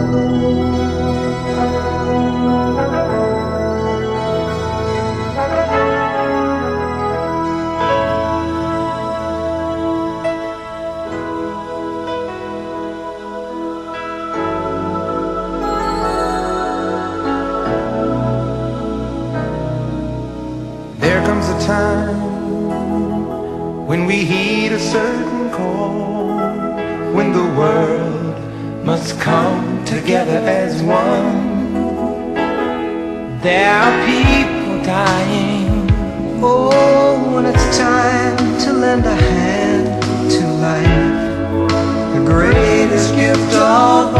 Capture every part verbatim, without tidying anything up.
There comes a time when we heed a certain call, when the world must come together as one. There are people dying. Oh, when it's time to lend a hand to life, the greatest gift of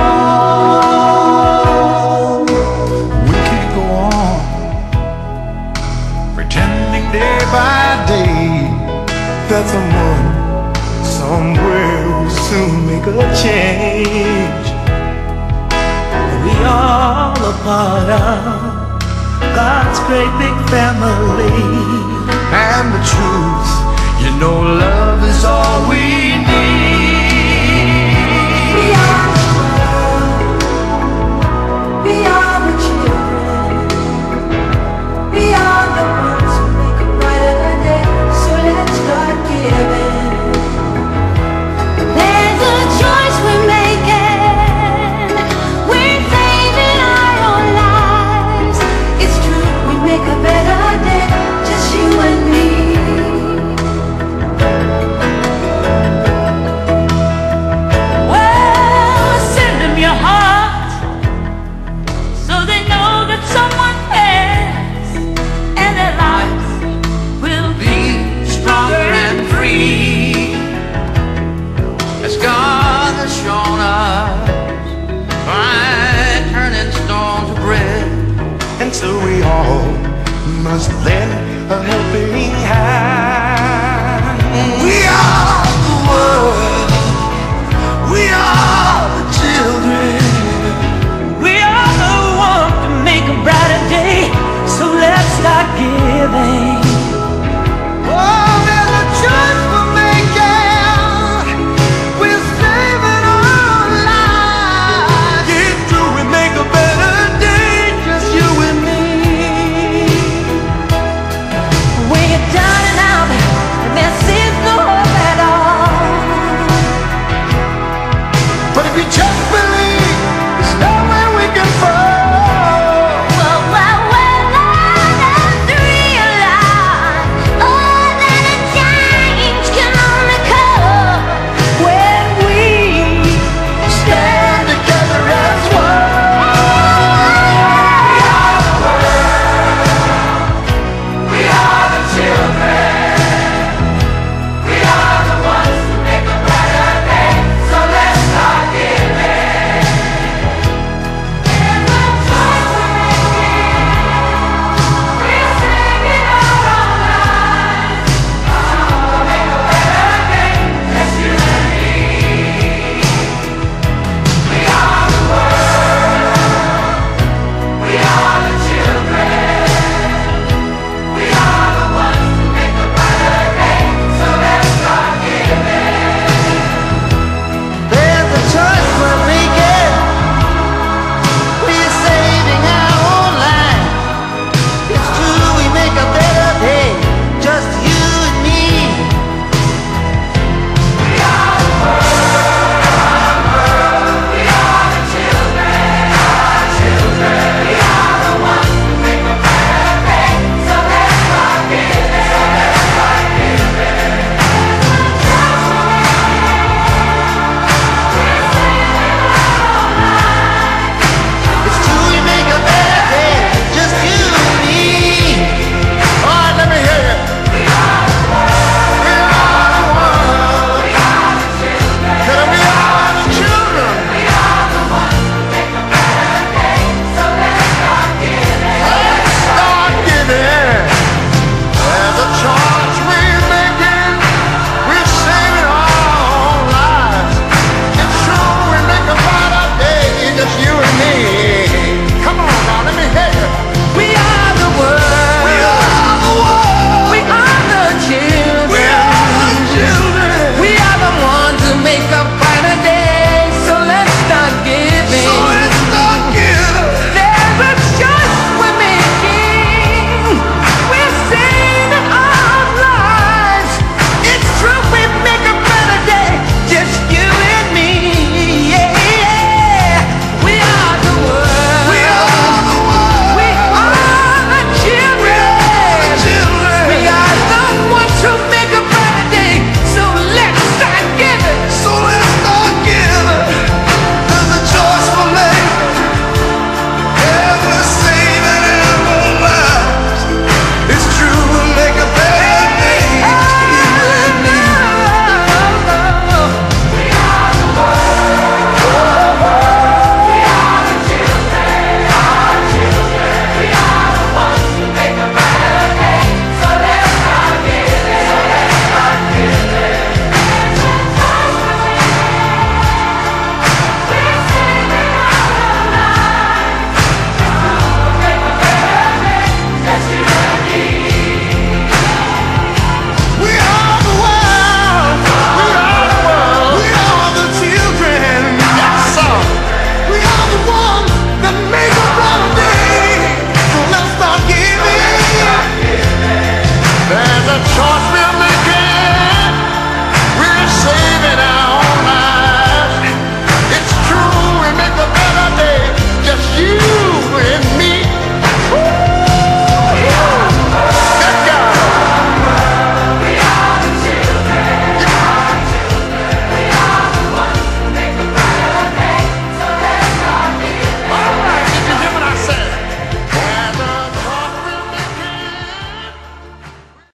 all. We can't go on pretending day by day that someone somewhere will soon make a change. We all a part of God's great big family, and the truth, you know, love is all we need. We are the world, we are the children, we are the ones who make a brighter day. So let's start giving. There's a choice we're making. We're saving our own lives. It's true, we make a better day, just you and me. Well, send them your heart so they know that someone cares, and their lives will be Stronger and free, as God has shown us by turning stone to bread. And so we all must lend a helping hand.